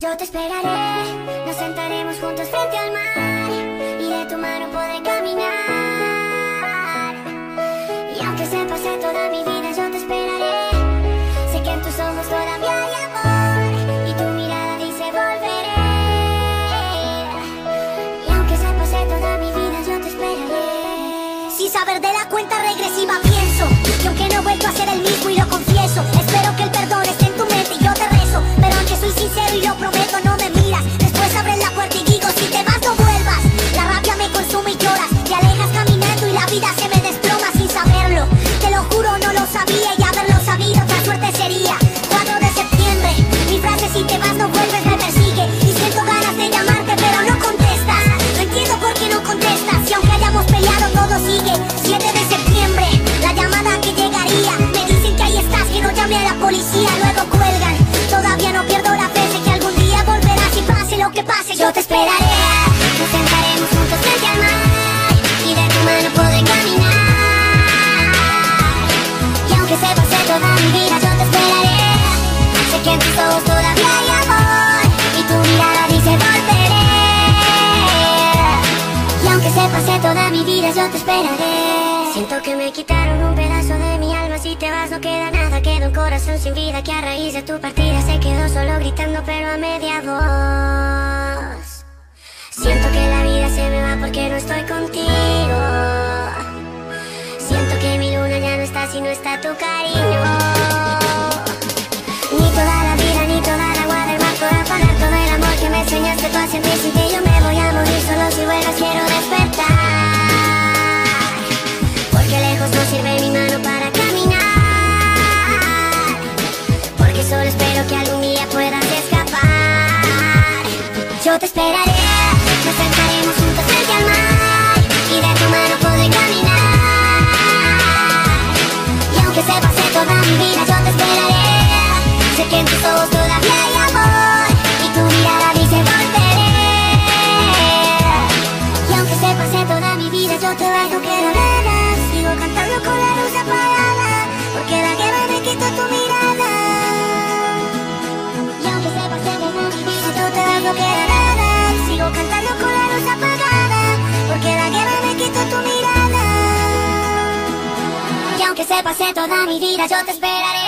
Yo te esperaré, nos sentaremos juntos frente al mar y de tu mano podré caminar. Y aunque se pase toda mi vida, yo te esperaré. Sé que en tus ojos todavía hay amor y tu mirada dice volveré. Y aunque se pase toda mi vida, yo te esperaré. Sin saber de la cuenta regresiva pienso que aunque no he vuelto a ser el mismo y lo confieso, espero que el perdón esté en tu mente y yo te rezo. Pero aunque soy sincero y lo prometo, no me miras. Después abres la puerta y digo, si te vas no vuelvas. La rabia me consume y lloras, te alejas caminando y la vida se me desploma sin saberlo. Te lo juro, no lo sabía y haberlo sabido otra suerte sería. 4 de septiembre, mi frase si te vas no vuelves me persigue. Y siento ganas de llamarte pero no contestas. No entiendo por qué no contestas, y aunque hayamos peleado todo sigue. 7 de septiembre, la llamada que llegaría. Me dicen que ahí estás, que no llame a la policía, luego cuelgan. Todavía no pierdo la fe, sé que algún día volverás y pase lo que pase, yo te esperaré. Nos sentaremos juntos frente al mar y de tu mano podré caminar. Y aunque se pase toda mi vida, yo te esperaré. Sé que en tus ojos todavía hay amor y tu mirada dice volveré. Y aunque se pase toda mi vida, yo te esperaré. Siento que me quitaron un pedazo de mi alma. Si te vas no queda nada, queda un corazón sin vida que a raíz de tu partida se quedó solo gritando pero a media voz. Siento que la vida se me va porque no estoy contigo. Siento que mi luna ya no está si no está tu cariño. Ni toda la vida ni toda el agua del mar podrá pagar todo el amor que me enseñaste tú hacia mí. Sin ti yo me voy a morir, solo si vuelvas quiero despertar. Porque lejos no sirve mi mano para caminar. Porque solo espero que algún día puedas escapar. Yo te esperaré, nos sentaremos juntos frente al mar y de tu mano podré caminar. Y aunque se pase toda mi vida, yo te esperaré. Sé que en tus ojos todavía hay amor y tu mirada dice volveré. Y aunque se pase toda mi vida, yo te vas, no quiero nada. Sigo cantando con la luz apagada, porque la guerra me quitó tu mirada. Y aunque se pase toda mi vida, yo te vas, no quiero nada. Sigo cantando con la luz apagada, porque la guerra me quitó tu mirada. Y aunque se pase toda mi vida, yo te esperaré.